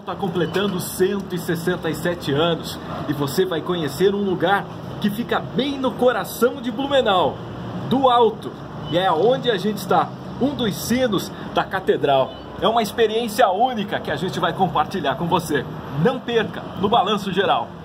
está completando 167 anos e você vai conhecer um lugar que fica bem no coração de Blumenau, do alto, e é onde a gente está, um dos sinos da catedral. É uma experiência única que a gente vai compartilhar com você. Não perca no Balanço Geral.